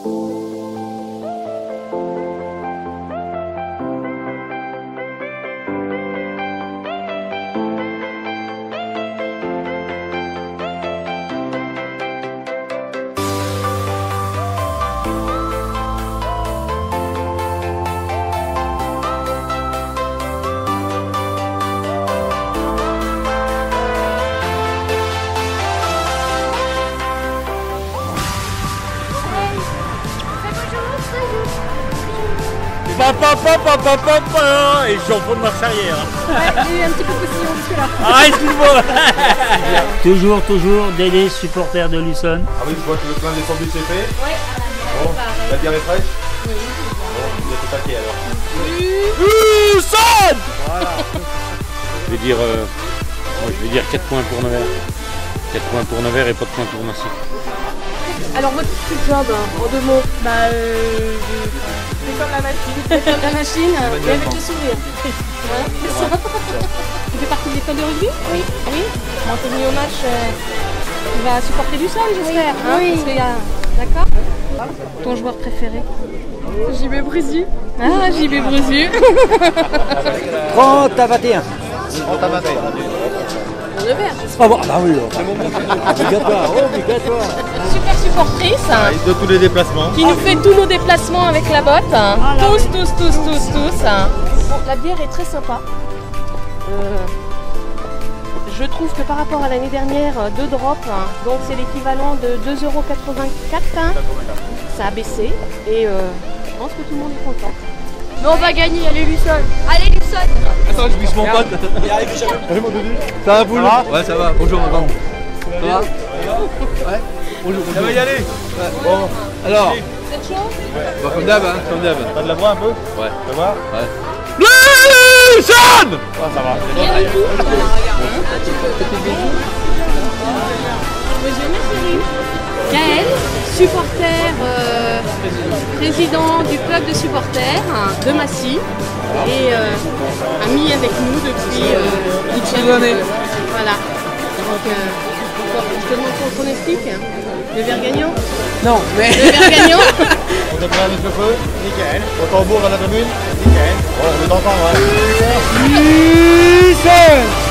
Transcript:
Et je suis en fond de marche arrière. Ouais, j'ai eu un petit peu poussillon celui-là. Ah, excuse-moi. Toujours Dédé, supporter de Luçon. Ah oui, je vois que le plein des sandwichs est fait. Ouais, Bon, la bière est fraîche. oui. Bon, vous êtes au paquet alors. Luçon. Voilà. Je vais dire, moi je vais dire 4 points pour Nevers. 4 points pour Nevers et pas de points pour Massy. Alors votre petit job, en 2 mots. C'est comme la machine. C'est comme la machine, mais avec le sourire. Voilà, c'est ça. Tu fais partie de l'école de rugby? Oui. Oui. Quand t'es venu au match, tu vas supporter du sol, j'espère. Oui. Hein, oui. D'accord. Ton joueur préféré? JB Brusu. Ah, JB Brusu. 30 à 21. 30 à 21. Nevers. Ah bon, bah oui. Obligatoire. Super supportrice. De tous les déplacements. Qui nous fait tous nos déplacements avec la botte. Tous. Bon, la bière est très sympa. Je trouve que par rapport à l'année dernière, 2 drops, donc c'est l'équivalent de 2,84 €. Ça a baissé et je pense que tout le monde est content. Mais on va gagner, allez Luçon. Allez Luçon. Attends, je glisse mon pote. Il arrive jamais. Salut mon doudou. Ça va boule? Ouais, ça va. Bonjour madame. Ça va? Ouais. Bonjour. Ça va y aller? Ouais. Bon, alors. Vous êtes chaud? Bah, comme d'hab, hein. Comme d'hab. T'as de la voix un peu? Ouais. Tu vas voir? Ouais. Luçon! Ah, ça va. Rien du tout. Bonjour ma chérie. Gaël, supporter, président du club de supporters de Massy et ami avec nous depuis toutes ces années. Voilà. Donc, je te demande ton pronostic. Nevers gagnant? Non, mais... Nevers gagnant? On est prêt avec le feu? Nickel. Au tambour dans la tribune? Nickel. Bon, on est d'entendre, hein. Luçon!